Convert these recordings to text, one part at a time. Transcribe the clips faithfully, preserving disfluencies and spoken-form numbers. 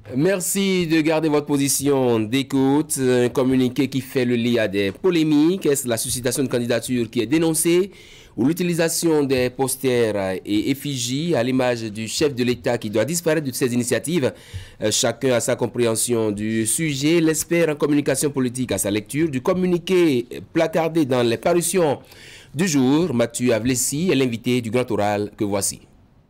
Merci de garder votre position d'écoute. Un communiqué qui fait le lit à des polémiques. Est-ce la suscitation de candidature qui est dénoncée ou l'utilisation des posters et effigies à l'image du chef de l'État qui doit disparaître de ces initiatives? Chacun a sa compréhension du sujet. L'expert en communication politique a sa lecture du communiqué placardé dans les parutions du jour. Mathieu Avlessi est l'invité du grand oral que voici.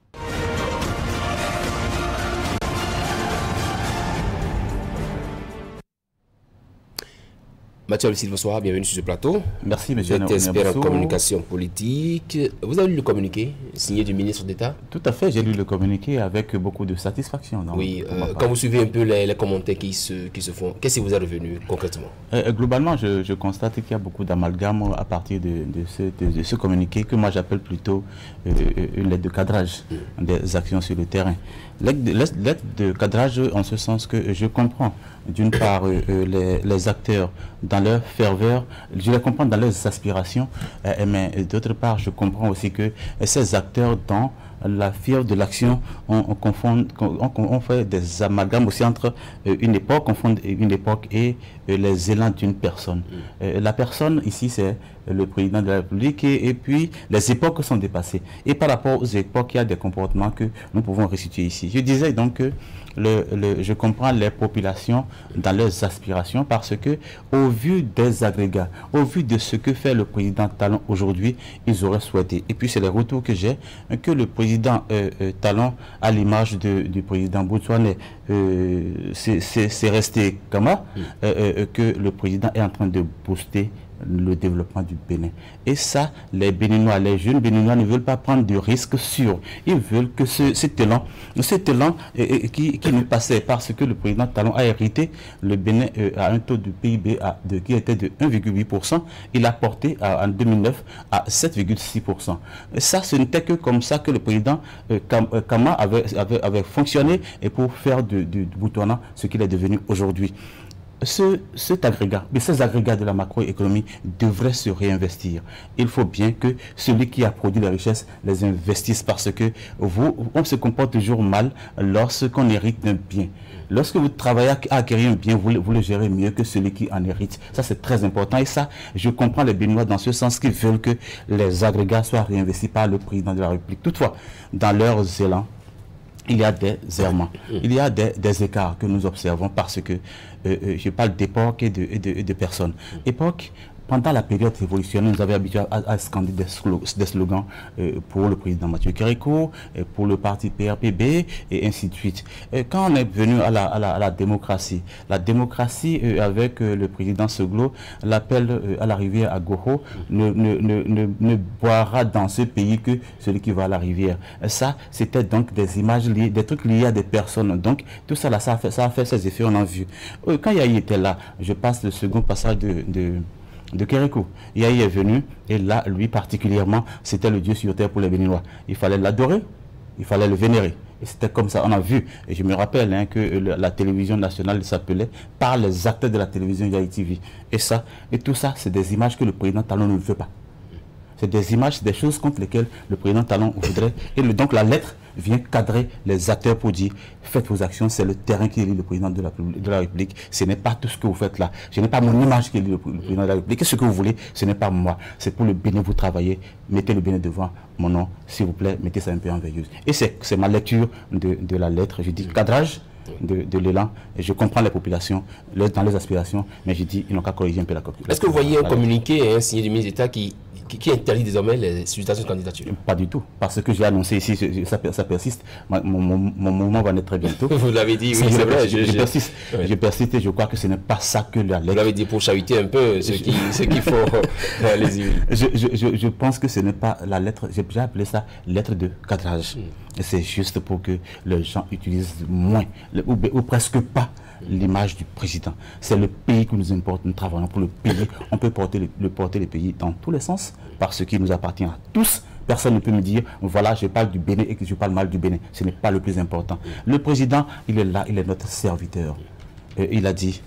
Mathieu Avlessi, bonsoir, bienvenue sur ce plateau. Merci, monsieur. Vous êtes expert en communication politique. Vous avez lu le communiqué signé du ministre d'État? Tout à fait, j'ai lu le communiqué avec beaucoup de satisfaction. Dans, oui, euh, quand vous suivez un peu les, les commentaires qui se, qui se font, qu'est-ce qui vous est revenu concrètement? euh, Globalement, je, je constate qu'il y a beaucoup d'amalgame à partir de, de, ce, de, de ce communiqué que moi j'appelle plutôt euh, une lettre de cadrage mmh. des actions sur le terrain. Lettre de, lettre de cadrage en ce sens que je comprends d'une part euh, les, les acteurs dans leur ferveur, je les comprends dans leurs aspirations, euh, mais d'autre part je comprends aussi que ces acteurs dans la fièvre de l'action, on, on, confond, on, on fait des amalgames aussi entre euh, une époque, confondre une époque et euh, les élans d'une personne. Mm. Euh, la personne ici c'est le président de la République et, et puis les époques sont dépassées. Et par rapport aux époques, il y a des comportements que nous pouvons restituer ici. Je disais donc que le, le, je comprends les populations dans leurs aspirations parce que au vu des agrégats, au vu de ce que fait le président Talon aujourd'hui, ils auraient souhaité. Et puis c'est les retours que j'ai, que le président euh, euh, Talon, à l'image du président Boutouane, euh, c'est resté comme ça, euh, euh, que le président est en train de booster le développement du Bénin. Et ça, les Béninois, les jeunes Béninois ne veulent pas prendre de risques sûrs. Ils veulent que ce, cet élan, cet élan euh, euh, qui, qui nous passait parce que le président Talon a hérité le Bénin euh, à un taux de P I B à, de, qui était de un virgule huit pour cent. Il a porté à, en deux mille neuf à sept virgule six pour cent. Et ça, ce n'était que comme ça que le président euh, Kama avait, avait, avait fonctionné et pour faire de, de, de Boutouana ce qu'il est devenu aujourd'hui. Ce, cet agrégat, mais ces agrégats de la macroéconomie devraient se réinvestir. Il faut bien que celui qui a produit les richesses les investisse parce que vous, on se comporte toujours mal lorsqu'on hérite d'un bien. Lorsque vous travaillez à acquérir un bien, vous, vous le gérez mieux que celui qui en hérite. Ça, c'est très important. Et ça, je comprends les Béninois dans ce sens qu'ils veulent que les agrégats soient réinvestis par le président de la République. Toutefois, dans leurs élans, il y a des errements, il y a des, des écarts que nous observons parce que euh, je parle d'époque et de, et, de, et de personnes. Époque, pendant la période révolutionnaire, nous avions habitué à, à scander des, des slogans euh, pour le président Mathieu Kérékou, et pour le parti P R P B, et ainsi de suite. Et quand on est venu à la, à la, à la démocratie, la démocratie euh, avec euh, le président Seglo, l'appel euh, à la rivière à Goho, ne, ne, ne, ne, ne boira dans ce pays que celui qui va à la rivière. Et ça, c'était donc des images liées, des trucs liés à des personnes. Donc, tout ça, là, ça a fait, ça a fait ses effets, on a vu. Euh, quand Yahi était là, je passe le second passage de... de de Kérékou. Yahi est venu et là, lui particulièrement, c'était le Dieu sur terre pour les Béninois. Il fallait l'adorer, il fallait le vénérer. Et c'était comme ça, on a vu. Et je me rappelle hein, que le, la télévision nationale s'appelait par les acteurs de la télévision Yahi T V. Et ça, et tout ça, c'est des images que le président Talon ne veut pas. C'est des images, des choses contre lesquelles le président Talon voudrait. Et le, donc la lettre vient cadrer les acteurs pour dire faites vos actions, c'est le terrain qui élit le président de la, de la République. Ce n'est pas tout ce que vous faites là. Ce n'est pas mon image qui élit le, le président de la République. Qu'est-ce que vous voulez? Ce n'est pas moi. C'est pour le Bénin, vous travaillez. Mettez le Bénin devant mon nom, s'il vous plaît. Mettez ça un peu en veilleuse. Et c'est ma lecture de, de la lettre. Je dis cadrage de, de l'élan. Et je comprends les populations les, dans les aspirations, mais je dis ils n'ont qu'à corriger un peu la copie. Est-ce que vous voyez un communiqué hein, signé du ministre d'État qui Qui, qui interdit désormais les suscitations de candidature? Pas du tout, parce que j'ai annoncé ici, ça, ça persiste, mon, mon, mon mouvement va naître très bientôt. Vous l'avez dit, oui, c'est vrai. Je, je, je, persiste, ouais. je persiste et je crois que ce n'est pas ça que la lettre... Vous l'avez dit pour chahuter un peu ce qu'il ce qu'il faut. Allez-y. Je, je, je, je pense que ce n'est pas la lettre, j'ai appelé ça lettre de cadrage. Mm. C'est juste pour que les gens utilisent moins, ou, ou presque pas, l'image du président. C'est le pays qui nous importe, nous travaillons pour le pays. On peut porter le, le, porter le pays dans tous les sens, parce qu'il nous appartient à tous. Personne ne peut me dire, voilà, je parle du Bénin et que je parle mal du Bénin. Ce n'est pas le plus important. Le président, il est là, il est notre serviteur. Et il a dit,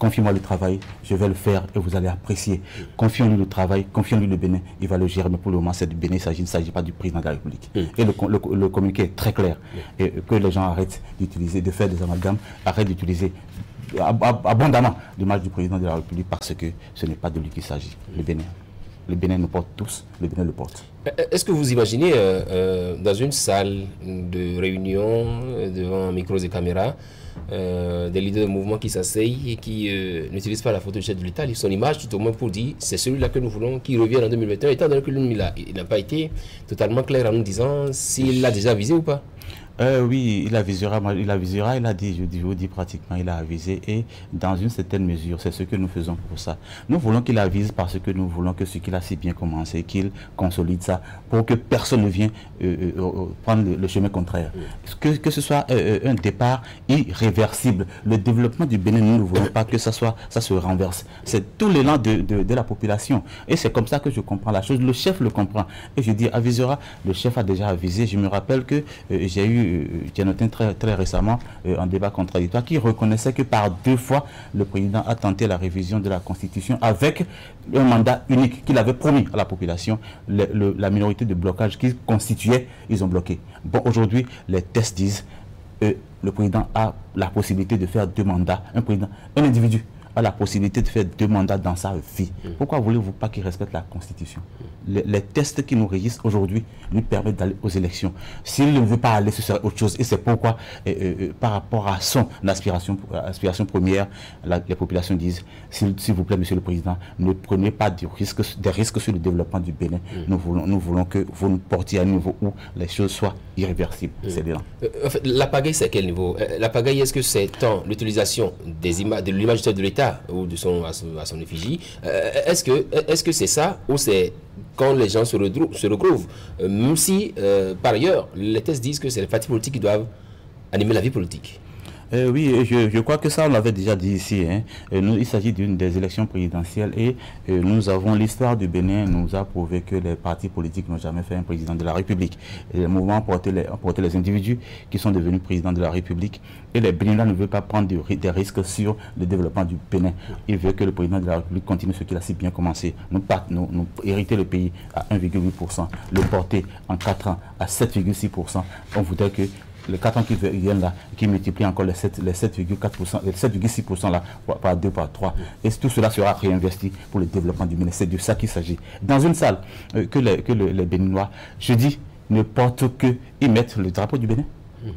Confiez-moi le travail, je vais le faire et vous allez apprécier. Confions-lui le travail, confions-lui le Bénin, il va le gérer. Mais pour le moment, c'est du Bénin, il ne s'agit pas du président de la République. Mm. Et le, le, le communiqué est très clair. Mm. Et que les gens arrêtent d'utiliser, de faire des amalgames, arrêtent d'utiliser abondamment l'image du président de la République parce que ce n'est pas de lui qu'il s'agit, mm. le Bénin. Le Bénin nous porte tous, le Bénin le porte. Est-ce que vous imaginez euh, euh, dans une salle de réunion, devant micros et caméras, euh, des leaders de mouvement qui s'asseyent et qui euh, n'utilisent pas la photo du chef de l'État, son image tout au moins pour dire c'est celui-là que nous voulons qui revienne en deux mille vingt et un, étant donné que lui, il n'a pas été totalement clair en nous disant s'il l'a déjà visé ou pas? Euh, oui, il avisera, il avisera, il a dit, je, dis, je vous dis pratiquement, il a avisé et dans une certaine mesure, c'est ce que nous faisons pour ça. Nous voulons qu'il avise parce que nous voulons que ce qu'il a si bien commencé, qu'il consolide ça pour que personne ne vienne euh, euh, prendre le, le chemin contraire. Que, que ce soit euh, un départ irréversible. Le développement du Bénin, nous ne voulons pas que ça, soit, ça se renverse. C'est tout l'élan de, de, de la population et c'est comme ça que je comprends la chose. Le chef le comprend et je dis avisera, le chef a déjà avisé. Je me rappelle que euh, j'ai eu j'ai noté très, très récemment euh, un débat contradictoire qui reconnaissait que par deux fois le président a tenté la révision de la Constitution avec un mandat unique qu'il avait promis à la population. Le, le, la minorité de blocage qu'ils constituaient, ils ont bloqué. Bon, aujourd'hui, les tests disent que le président a la possibilité de faire deux mandats. Un président, un individu a la possibilité de faire deux mandats dans sa vie. Mmh. Pourquoi voulez-vous pas qu'il respecte la Constitution? les, les tests qui nous régissent aujourd'hui lui permettent d'aller aux élections. S'il ne veut pas aller, ce serait autre chose. Et c'est pourquoi, euh, euh, par rapport à son aspiration, aspiration première, la, les populations disent, s'il vous plaît, Monsieur le Président, ne prenez pas de risques, des risques sur le développement du Bénin. Mmh. Nous, voulons, nous voulons que vous nous portiez à un niveau où les choses soient irréversibles. Mmh. C'est bien. Euh, en fait, la pagaille, c'est à quel niveau? euh, La pagaille, est-ce que c'est tant l'utilisation de l'image de l'État ou de son, à, son, à son effigie, euh, est-ce que est-ce que c'est ça ou c'est quand les gens se, se retrouvent, euh, même si euh, par ailleurs les tests disent que c'est les partis politiques qui doivent animer la vie politique? Euh, oui, je, je crois que ça, on l'avait déjà dit ici. Hein. Nous, il s'agit d'une des élections présidentielles et euh, nous avons l'histoire du Bénin nous a prouvé que les partis politiques n'ont jamais fait un président de la République. Et les mouvements ont porté les, ont porté les individus qui sont devenus présidents de la République. Et les Béninois ne veulent pas prendre de, des risques sur le développement du Bénin. Ils veulent que le président de la République continue ce qu'il a si bien commencé. Nous, nous, nous hériter le pays à un virgule huit pour cent, le porter en quatre ans à sept virgule six pour cent. On voudrait que les quatre ans qui viennent là, qui multiplient encore les sept virgule quatre pour cent, les sept virgule six pour cent là, par deux, par trois. Et tout cela sera réinvesti pour le développement du Bénin. C'est de ça qu'il s'agit. Dans une salle, euh, que, les, que le, les Béninois, je dis, ne portent que, ils mettent le drapeau du Bénin.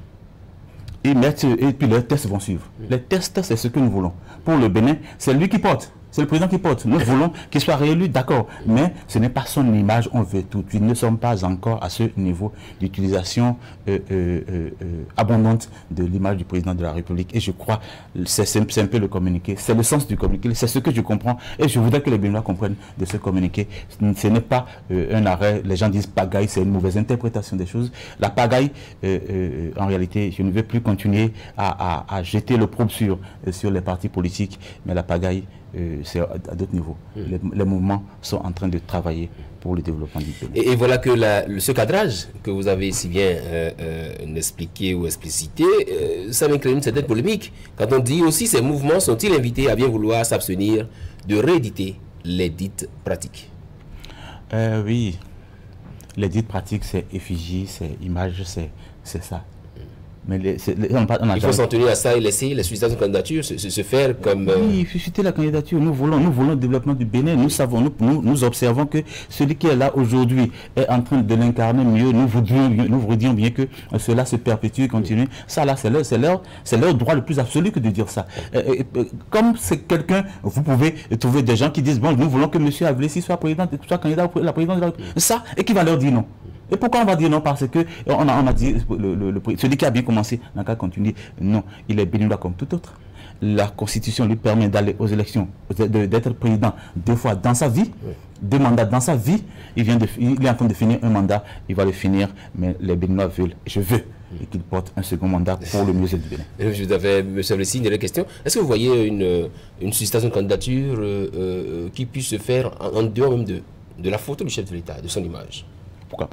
Ils mettent, et puis les tests vont suivre. Les tests, c'est ce que nous voulons. Pour le Bénin, c'est lui qui porte. C'est le président qui porte. Nous voulons qu'il soit réélu, d'accord. Mais ce n'est pas son image, on veut tout. Nous ne sommes pas encore à ce niveau d'utilisation euh, euh, euh, abondante de l'image du président de la République. Et je crois, c'est un peu le communiqué. C'est le sens du communiqué. C'est ce que je comprends. Et je voudrais que les Béninois comprennent de ce communiqué. Ce n'est pas euh, un arrêt. Les gens disent pagaille, c'est une mauvaise interprétation des choses. La pagaille, euh, euh, en réalité, je ne veux plus continuer à, à, à jeter le probe sur, euh, sur les partis politiques. Mais la pagaille, Euh, c'est à d'autres niveaux. Mmh. Les, les mouvements sont en train de travailler pour le développement du pays. Et, et voilà que la, ce cadrage que vous avez si bien euh, euh, expliqué ou explicité, euh, ça m'éclaire une certaine polémique. Quand on dit aussi ces mouvements sont-ils invités à bien vouloir s'abstenir de rééditer les dites pratiques? euh, Oui, les dites pratiques, c'est effigie, c'est image, c'est ça. Mais les, les, on, on a il faut s'en tenir à ça et laisser la suscitation de candidature se, se, se faire comme... Euh... Oui, susciter la candidature. Nous voulons, nous voulons le développement du Bénin. Nous savons, nous, nous, nous observons que celui qui est là aujourd'hui est en train de l'incarner mieux. Nous voudrions, nous voudrions bien que cela se perpétue et continue. Ça là, c'est leur, leur, leur droit le plus absolu que de dire ça. Euh, euh, comme c'est quelqu'un, vous pouvez trouver des gens qui disent, bon, nous voulons que M. Avlessi soit président, soit candidat à la présidence de la République. Ça, et qui va leur dire non. Et pourquoi on va dire non? Parce que on a, on a dit, le, le, le, celui qui a bien commencé n'a qu'à continuer. Non, il est béninois comme tout autre. La Constitution lui permet d'aller aux élections, d'être président deux fois dans sa vie, oui. deux mandats dans sa vie. Il, vient de, il est en train de finir un mandat, il va le finir, mais les Béninois veulent, je veux, et qu'il porte un second mandat pour le mieux du Bénin. Je vous avais, M. Avlessi, une question. Est-ce que vous voyez une, une sollicitation de candidature euh, euh, qui puisse se faire en, en dehors même de, de la photo du chef de l'État, de son image? Pourquoi pas?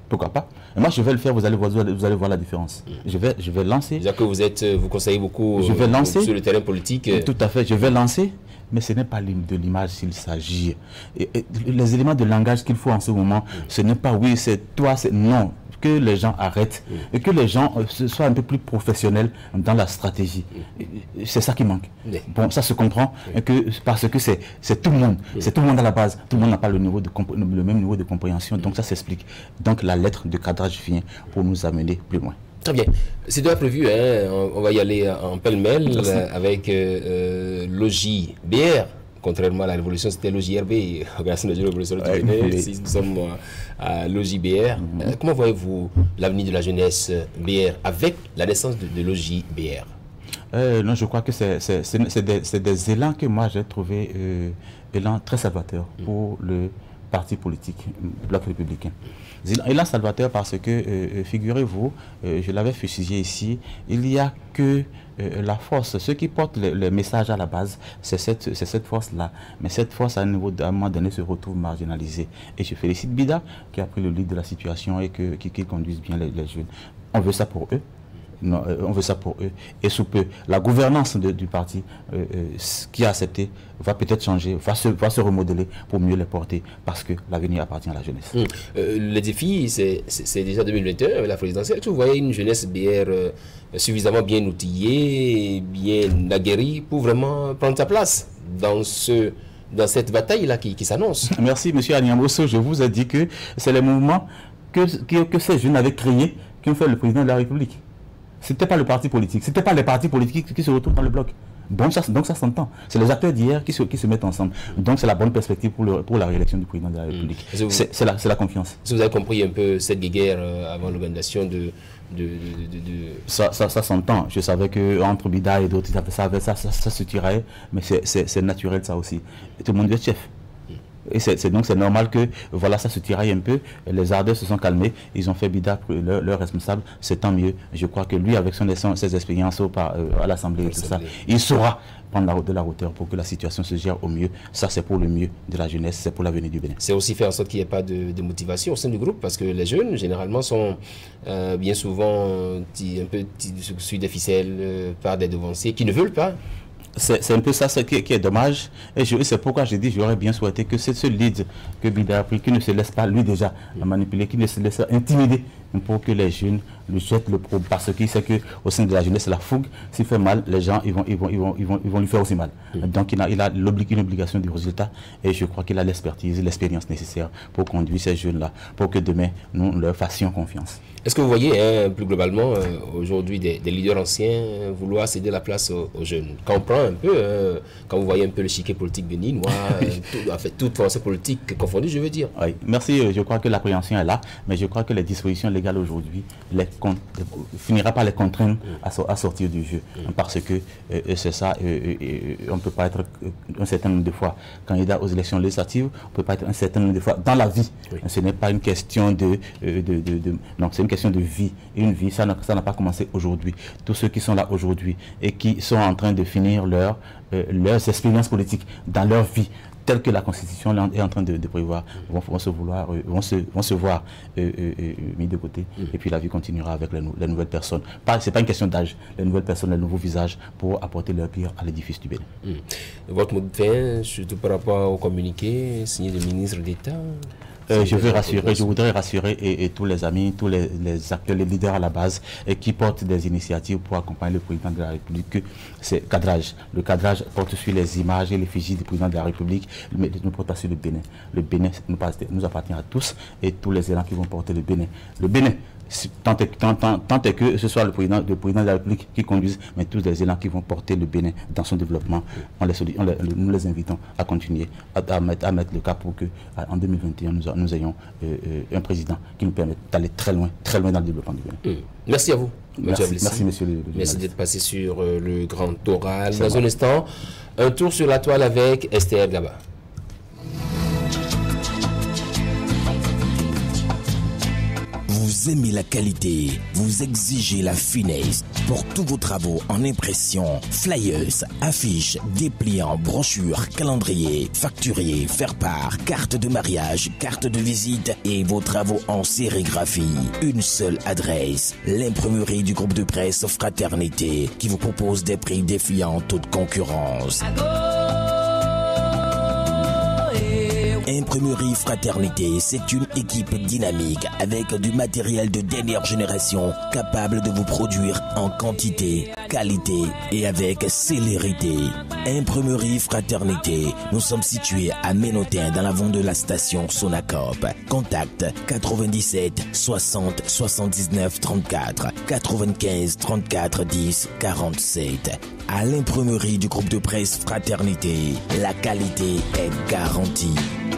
Pourquoi pas? Et moi, je vais le faire, vous allez voir, vous allez voir la différence. Mmh. Je vais, je vais lancer. C'est-à-dire que vous, êtes, vous conseillez beaucoup je vais lancer, sur le terrain politique. Tout à fait, je vais lancer, mais ce n'est pas de l'image s'il s'agit. Les éléments de langage qu'il faut en ce moment, mmh. ce n'est pas oui, c'est toi, c'est non. Que les gens arrêtent mmh. et que les gens euh, soient un peu plus professionnels dans la stratégie. Mmh. C'est ça qui manque. Mmh. Bon, ça se comprend mmh. que, parce que c'est tout le monde. Mmh. C'est tout le monde à la base. Tout le monde n'a pas le, niveau de le même niveau de compréhension. Donc ça s'explique. Donc la lettre de cadrage vient pour nous amener plus loin. Très bien. C'est déjà prévu, hein? on, on va y aller en pêle-mêle avec euh, euh, Logis B R. Contrairement à la Révolution, c'était l'O J R B, Organisation de Révolution du Bénin. Ici, nous sommes à Logis B R. Mm-hmm. euh, comment voyez-vous l'avenir de la jeunesse B R avec la naissance de, de Logis B R? euh, Non, je crois que c'est des, des élans que moi j'ai trouvé euh, élans très salvateurs mm. pour le parti politique, bloc républicain. Élan salvateur parce que, euh, figurez-vous, euh, je l'avais fusillé ici, il n'y a que euh, la force, ceux qui portent le, le message à la base, c'est cette, cette force-là. Mais cette force, à un, niveau, à un moment donné, se retrouve marginalisée. Et je félicite Bida, qui a pris le lead de la situation et que, qui, qui conduisent bien les, les jeunes. On veut ça pour eux. Non, euh, on veut ça pour eux. Et sous peu, la gouvernance de, du parti euh, euh, qui a accepté va peut-être changer, va se, va se remodeler pour mieux les porter parce que l'avenir appartient à la jeunesse. Mmh. Euh, le défi, c'est déjà deux mille vingt et un avec la présidentielle. Est-ce que vous voyez une jeunesse B R euh, suffisamment bien outillée, bien aguerrie pour vraiment prendre sa place dans ce... dans cette bataille-là qui, qui s'annonce? Merci, M. Agnamosso. Je vous ai dit que c'est les mouvements que, que, que ces jeunes avaient créés qui ont fait le président de la République. Ce n'était pas le parti politique, ce n'était pas les partis politiques qui se retrouvent dans le bloc. Donc ça, donc ça s'entend. C'est les acteurs d'hier qui se, qui se mettent ensemble. Donc c'est la bonne perspective pour, le, pour la réélection du président de la République. Mmh. C'est la, la confiance. Si vous avez compris un peu cette guerre euh, avant l'organisation de... de, de, de, de... Ça, ça, ça s'entend. Je savais qu'entre Bida et d'autres, ça, ça, ça, ça se tirait, mais c'est naturel ça aussi. Et tout le monde veut être chef. Et c'est donc c'est normal que voilà, ça se tiraille un peu, les ardeurs se sont calmés, ils ont fait Bida leur, leur responsable, c'est tant mieux. Je crois que lui, avec son, son, ses expériences au, euh, à l'Assemblée et tout ça, il saura prendre la, de la hauteur pour que la situation se gère au mieux. Ça, c'est pour le mieux de la jeunesse, c'est pour l'avenir du Bénin. C'est aussi faire en sorte qu'il n'y ait pas de, de motivation au sein du groupe, parce que les jeunes, généralement, sont euh, bien souvent un peu sous des ficelles euh, par des devanciers qui ne veulent pas. C'est un peu ça ce qui, qui est dommage. Et c'est pourquoi j'ai dit j'aurais bien souhaité que c'est ce lead que Bida a pris, qui ne se laisse pas lui déjà manipuler, qui ne se laisse pas intimider pour que les jeunes lui jettent le pro. Parce qu'il sait qu'au sein de la jeunesse, la fougue, s'il fait mal, les gens ils vont, ils vont, ils vont, ils vont, ils vont lui faire aussi mal. Mm. Donc il a, il a une obligation du résultat et je crois qu'il a l'expertise, l'expérience nécessaire pour conduire ces jeunes-là, pour que demain nous leur fassions confiance. Est-ce que vous voyez hein, plus globalement euh, aujourd'hui des, des leaders anciens euh, vouloir céder la place aux, aux jeunes? Quand on prend un peu, hein, quand vous voyez un peu le chiquet politique béninois, euh, tout, en fait, toute force politique confondue, je veux dire. Oui, merci. Je crois que l'appréhension est là, mais je crois que les dispositions légales aujourd'hui finira par les contraindre mm. à, so à sortir du jeu. Mm. Parce que euh, c'est ça, euh, euh, on ne peut pas être euh, un certain nombre de fois candidat aux élections législatives, on ne peut pas être un certain nombre de fois dans la vie. Oui. Ce n'est pas une question de... Euh, de, de, de non, c'est une question de vie. Et une vie, ça n'a pas commencé aujourd'hui. Tous ceux qui sont là aujourd'hui et qui sont en train de finir leur, euh, leurs expériences politiques dans leur vie, telle que la Constitution est en train de, de prévoir, vont, vont, se vouloir, euh, vont, se, vont se voir euh, euh, euh, mis de côté. Mm. Et puis la vie continuera avec les, les nouvelles personnes. Ce n'est pas une question d'âge. Les nouvelles personnes, les nouveaux visages pour apporter leur pierre à l'édifice du Bénin. Mm. Votre mot de fin, surtout par rapport au communiqué signé du ministre d'État? Euh, je veux rassurer, je voudrais rassurer et, et tous les amis, tous les, les acteurs, les leaders à la base et qui portent des initiatives pour accompagner le président de la République, que c'est cadrage. Le cadrage porte sur les images et l'effigie du président de la République, mais ne porte pas sur le Bénin. Le Bénin nous, nous appartient à tous et tous les élans qui vont porter le Bénin. Le Bénin, tant est, tant, tant, tant est que ce soit le président, le président de la République qui conduise, mais tous les élans qui vont porter le Bénin dans son développement, on les, on les, nous les invitons à continuer, à, à, mettre, à mettre le cap pour que en deux mille vingt et un, nous, nous ayons euh, euh, un président qui nous permette d'aller très loin, très loin dans le développement du Bénin. Mmh. Merci à vous. Merci, merci monsieur le, le Merci d'être passé sur euh, le grand oral. Dans un instant, un tour sur la toile avec Esther Gaba. Vous Vous aimez la qualité, vous exigez la finesse. Pour tous vos travaux en impression, flyers, affiches, dépliants, brochures, calendriers, facturiers, faire-part, carte de mariage, carte de visite et vos travaux en sérigraphie. Une seule adresse, l'imprimerie du groupe de presse Fraternité qui vous propose des prix défiant toute concurrence. Imprimerie Fraternité, c'est une équipe dynamique avec du matériel de dernière génération capable de vous produire en quantité, qualité et avec célérité. Imprimerie Fraternité, nous sommes situés à Ménotin dans l'avant de la station Sonacop. Contact quatre-vingt-dix-sept soixante soixante-dix-neuf trente-quatre quatre-vingt-quinze trente-quatre dix quarante-sept. À l'imprimerie du groupe de presse Fraternité, la qualité est garantie.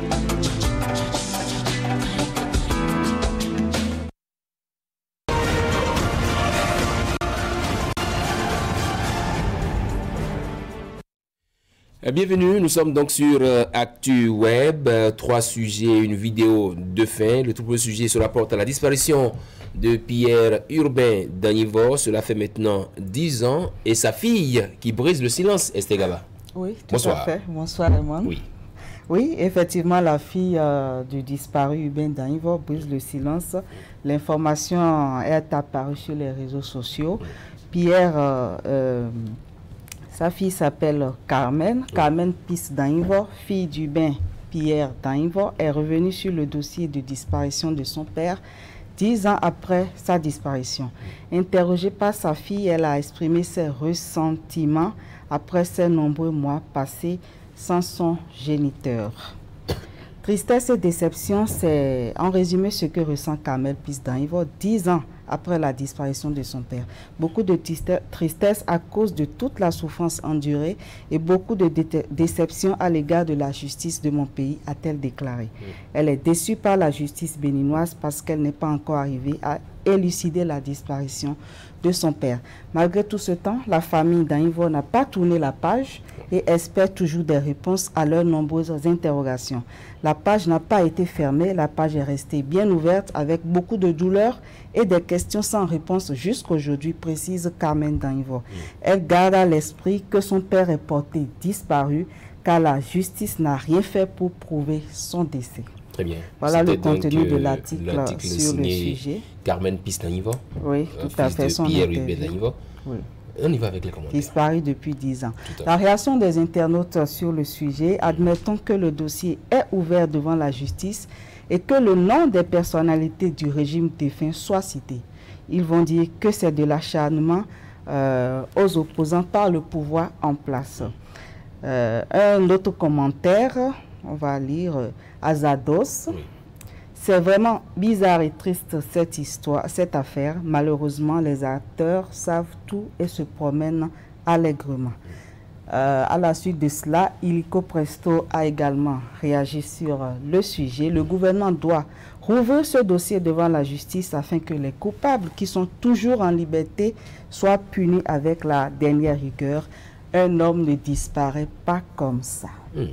Bienvenue, nous sommes donc sur euh, Actu Web, euh, trois sujets, une vidéo de fin. Le tout premier sujet se rapporte à la disparition de Pierre Urbain d'Anivor. Cela fait maintenant dix ans et sa fille qui brise le silence, Estegaba. Oui, tout Bonsoir. à fait. Bonsoir, Raymond. Oui. Oui, effectivement, la fille euh, du disparu Urbain d'Anivor brise le silence. L'information est apparue sur les réseaux sociaux. Pierre... Euh, euh, Sa fille s'appelle Carmen, Carmen Pis d'Anivor, fille d'Urbain Pierre d'Anivor, est revenue sur le dossier de disparition de son père dix ans après sa disparition. Interrogée par sa fille, elle a exprimé ses ressentiments après ces nombreux mois passés sans son géniteur. Tristesse et déception, c'est en résumé ce que ressent Carmen Pis d'Anivor dix ans après la disparition de son père. Beaucoup de tristesse à cause de toute la souffrance endurée et beaucoup de dé déception à l'égard de la justice de mon pays, a-t-elle déclaré. Mmh. Elle est déçue par la justice béninoise parce qu'elle n'est pas encore arrivée à élucider la disparition de son père. Malgré tout ce temps, la famille d'Anivor n'a pas tourné la page et espère toujours des réponses à leurs nombreuses interrogations. La page n'a pas été fermée, la page est restée bien ouverte avec beaucoup de douleur et des questions sans réponse jusqu'aujourd'hui, précise Carmen d'Anivor. Mmh. Elle garde à l'esprit que son père est porté disparu car la justice n'a rien fait pour prouver son décès. Très bien. Voilà le contenu de l'article sur le sujet. Carmen Pis d'Anivor. Oui, tout à fait. Son Pierre Urbain d'Anivor. Oui. On y va avec les commentaires. Disparu depuis dix ans. La réaction des internautes sur le sujet, admettons que le dossier est ouvert devant la justice et que le nom des personnalités du régime défunt soit cité. Ils vont dire que c'est de l'acharnement euh, aux opposants par le pouvoir en place. Euh, un autre commentaire, on va lire euh, Azados. Oui. C'est vraiment bizarre et triste cette histoire, cette affaire. Malheureusement, les acteurs savent tout et se promènent allègrement. Euh, à la suite de cela, Illico Presto a également réagi sur euh, le sujet. Le gouvernement doit rouvrir ce dossier devant la justice afin que les coupables qui sont toujours en liberté soient punis avec la dernière rigueur. Un homme ne disparaît pas comme ça. Mmh.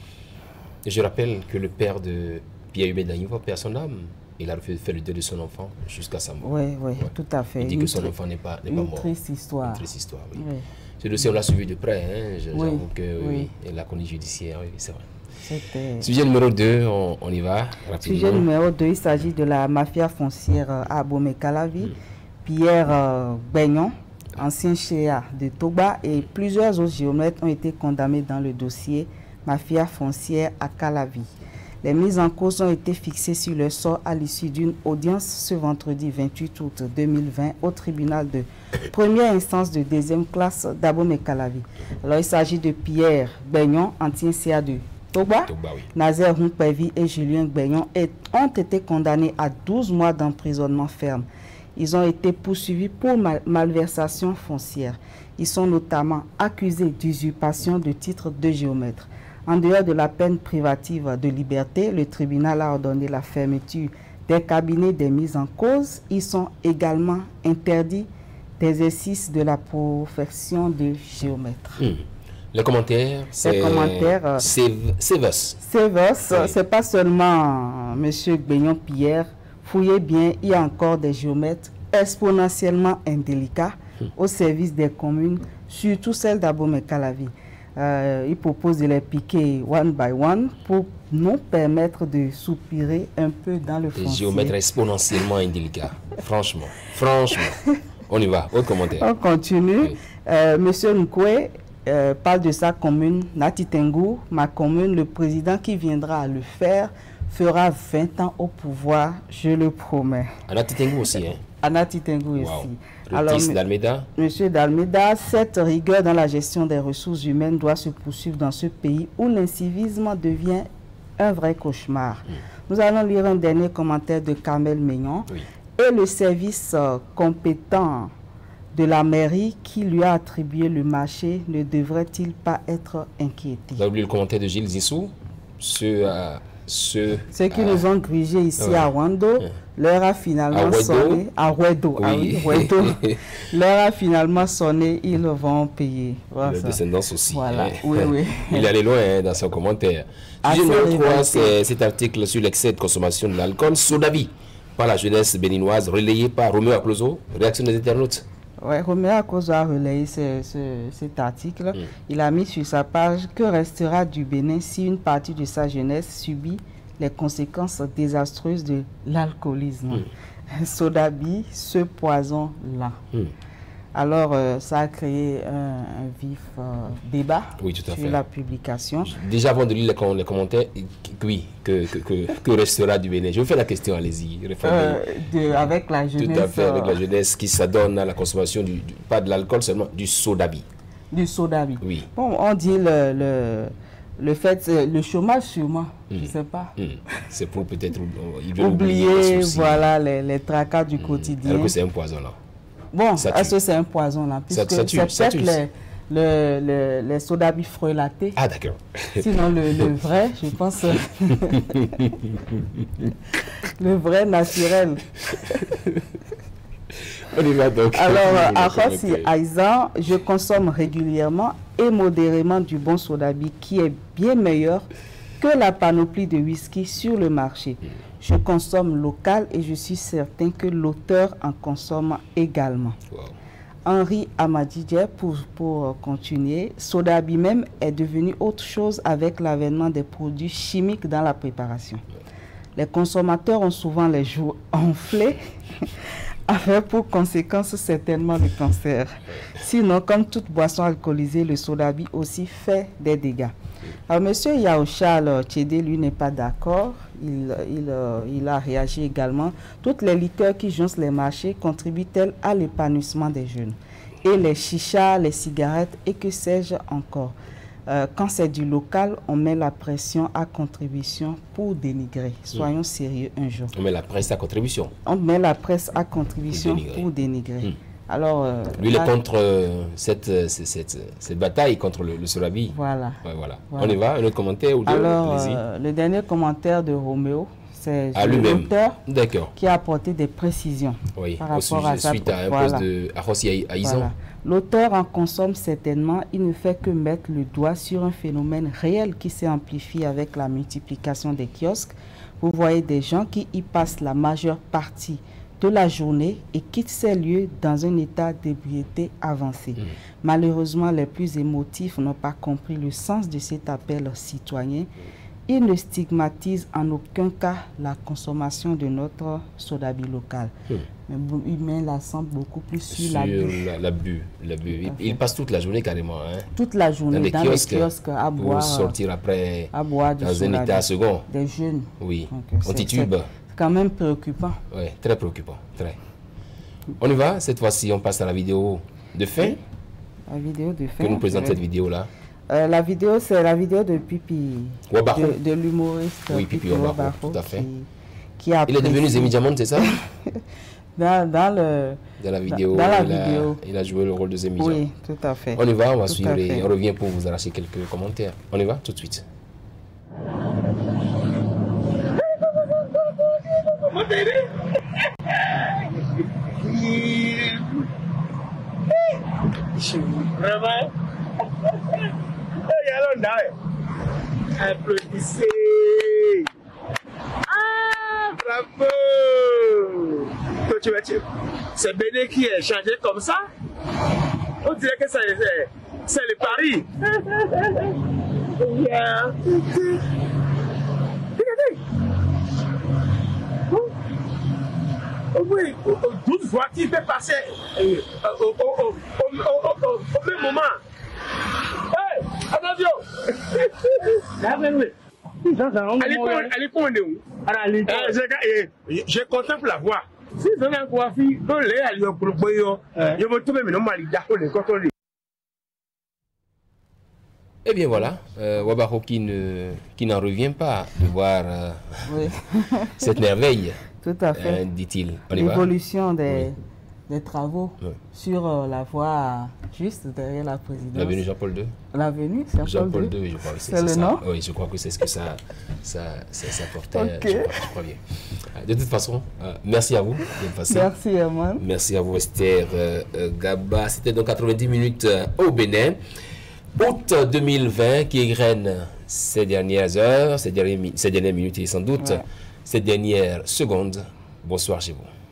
Je rappelle que le père de Pierre Urbain d'Anivor perd son âme. Il a fait le deuil de son enfant jusqu'à sa mort. Oui, oui, ouais. Tout à fait. Il dit une que son enfant n'est pas, pas mort. Une triste histoire. Une triste histoire, oui. Oui. Ce dossier, on l'a suivi de près. Hein. J'avoue oui, que oui. oui, et la conduite judiciaire, oui, c'est vrai. C'était... Sujet numéro deux, on, on y va rapidement. Sujet numéro deux, il s'agit de la mafia foncière à Abomey-Calavi. Mm. Pierre euh, Beignon, ancien chéa de Toba, et plusieurs autres géomètres ont été condamnés dans le dossier mafia foncière à Calavi. Les mises en cause ont été fixées sur le sort à l'issue d'une audience ce vendredi vingt-huit août deux mille vingt au tribunal de première instance de deuxième classe d'Abomey-Calavi. Alors il s'agit de Pierre Beignon, ancien C A de Toba, Toba oui. Nazaire Humpévi et Julien Beignon ont été condamnés à douze mois d'emprisonnement ferme. Ils ont été poursuivis pour mal malversation foncière. Ils sont notamment accusés d'usurpation de titre de géomètre. En dehors de la peine privative de liberté, le tribunal a ordonné la fermeture des cabinets des mises en cause. Ils sont également interdits d'exercice de la profession de géomètre. Mmh. Les commentaires, c'est Sévos. Sévos. Sévos, c'est pas seulement M. Beignon Pierre Fouillez bien, il y a encore des géomètres exponentiellement indélicats mmh. au service des communes, surtout celles d'Abomey-Calavi. Euh, il propose de les piquer one by one pour nous permettre de soupirer un peu dans le foncier. Les géomètres exponentiellement indélicats. Franchement, franchement. On y va, autre commentaire. On continue. Oui. Euh, Monsieur Nkwe euh, parle de sa commune, Nati Tengu, ma commune. Le président qui viendra à le faire fera vingt ans au pouvoir, je le promets. À Nati Tengu aussi, hein? À Nati Tengu wow. aussi. Alors, d'Almeida. Monsieur d'Almeida, cette rigueur dans la gestion des ressources humaines doit se poursuivre dans ce pays où l'incivisme devient un vrai cauchemar. Mm. Nous allons lire un dernier commentaire de Carmel Meignan. Oui. Et le service euh, compétent de la mairie qui lui a attribué le marché ne devrait-il pas être inquiété? Vous avez oublié le commentaire de Gilles Zissou? Ceux, euh, ceux, ceux qui euh, nous ont grigés ici ouais. à Wando, ouais. l'heure a finalement sonné. À Wedo. Oui. Ah oui, l'heure a finalement sonné, ils vont payer. Voilà, la descendance aussi. Voilà. Hein. Oui, oui. Il allait loin hein, dans son commentaire. Sujet numéro trois, c'est cet article sur l'excès de consommation de l'alcool. Sodabi par la jeunesse béninoise, relayé par Roméo Aklozo. Réaction des internautes. Oui, Roméo Aklozo a relayé ce, ce, cet article. Mm. Il a mis sur sa page que restera du Bénin si une partie de sa jeunesse subit les conséquences désastreuses de l'alcoolisme. Mm. Sodabi, ce poison-là. Mm. Alors, euh, ça a créé un, un vif euh, débat oui, tout à sur fait. la publication. Déjà, avant de lire les, les commentaires, oui, que, que, que, que restera du Bénin? Je vous fais la question, allez-y. Euh, avec la jeunesse. Tout à fait, avec la jeunesse qui s'adonne à la consommation, du, du, pas de l'alcool seulement, du sodabi. Du sodabi. Oui. Bon, on dit le... le Le fait, le chômage sûrement, mmh. je ne sais pas. Mmh. C'est pour peut-être oublier, oublier voilà, les, les tracas du mmh. quotidien. Alors que c'est un poison là. Bon, est-ce que c'est un poison là? Puisque c'est peut-être les, le, le, les sodabi frelatés. Ah d'accord. Sinon le, le vrai, je pense, le vrai naturel. On y va donc. Alors, à Rossi Aizan, je consomme régulièrement et modérément du bon sodabi qui est bien meilleur que la panoplie de whisky sur le marché. Mm. Je consomme local et je suis certain que l'auteur en consomme également. Wow. Henri Amadidje, pour, pour continuer, sodabi même est devenu autre chose avec l'avènement des produits chimiques dans la préparation. Les consommateurs ont souvent les joues enflées avec pour conséquence certainement le cancer. Sinon, comme toute boisson alcoolisée, le sodabi aussi fait des dégâts. Alors, M. Yaochal Tchédé, lui, n'est pas d'accord. Il, il, il a réagi également. Toutes les liqueurs qui joncent les marchés contribuent-elles à l'épanouissement des jeunes? Et les chichas, les cigarettes et que sais-je encore? Euh, quand c'est du local, on met la pression à contribution pour dénigrer. Soyons mmh. sérieux un jour. On met la presse à contribution. On met la presse à contribution pour dénigrer. Pour dénigrer. Mmh. Alors, euh, lui, il est contre euh, cette, cette, cette, cette bataille contre le, le sodabi. Voilà. Ouais, voilà. voilà. On y va, un autre commentaire ou deux? Alors, euh, le dernier commentaire de Roméo, c'est l'auteur qui a apporté des précisions. Oui, par au rapport sujet, à ça. Suite à un voilà. poste de Arossi Aizan. Voilà. L'auteur en consomme certainement, il ne fait que mettre le doigt sur un phénomène réel qui s'est amplifié avec la multiplication des kiosques. Vous voyez des gens qui y passent la majeure partie de la journée et quittent ces lieux dans un état d'ébriété avancé. Mmh. Malheureusement, les plus émotifs n'ont pas compris le sens de cet appel citoyen. Il ne stigmatise en aucun cas la consommation de notre sodabi local. Mmh. Mais il met l'accent beaucoup plus sur, sur l'abus. La, l'abus, l'abus. Il, il passe toute la journée carrément. Hein? Toute la journée dans, dans les kiosques, les kiosques à boire. Pour sortir après à boire dans un état second. Des jeunes. Oui, on titube. C'est quand même préoccupant. Oui, très préoccupant. Très. On y va, cette fois-ci, on passe à la vidéo de fin. Oui. La vidéo de fin. Que nous présente cette vidéo-là. Euh, la vidéo, c'est la vidéo de Pipi, Wabarou. de, de l'humoriste oui, Pipi, Pipi Wabarou, Wabarou, tout à fait. Qui, qui a il est devenu Zemi Diamond, c'est ça? dans, dans, le, dans la vidéo, dans la il, vidéo. A, il a joué le rôle de Zemi Diamond. Oui, tout à fait. On y va, on va tout suivre et on revient pour vous arracher quelques commentaires. On y va tout de suite. Vraiment? Applaudissez! Ah, bravo! c'est Béné qui est changé comme ça. On dirait que c'est le Paris. Yeah. Regardez. Oui, douze voitures peuvent passer euh, au, au, au, au, au, au, au même moment. Hey, un avion. Allez, pour nous. Je content pour la voir. Si vous avez un coiffure, vous allez aller au groupe. Je vais trouver mes noms malida pour les contrôler. Eh bien voilà, euh, Wabaro qui ne qui n'en revient pas de voir euh, Oui. cette merveille. Tout à fait. Euh, dit-il. On y va. L'évolution des, Oui. des travaux Oui. sur euh, la voie juste derrière la présidence. L'avenue Jean-Paul deux. L'avenue, c'est Jean-Paul Jean-Paul deux. deux, je crois. C'est le ça. nom? Oui, je crois que c'est ce que ça, ça, ça, ça portait. Ok. Je, crois, je crois bien. De toute façon, euh, merci à vous d'être passé. Merci, Herman. Merci à vous, Esther euh, euh, Gaba. C'était donc quatre-vingt-dix minutes euh, au Bénin. Août deux mille vingt qui égrène ces dernières heures, ces dernières, ces dernières minutes et sans doute Ouais. ces dernières secondes. Bonsoir chez vous.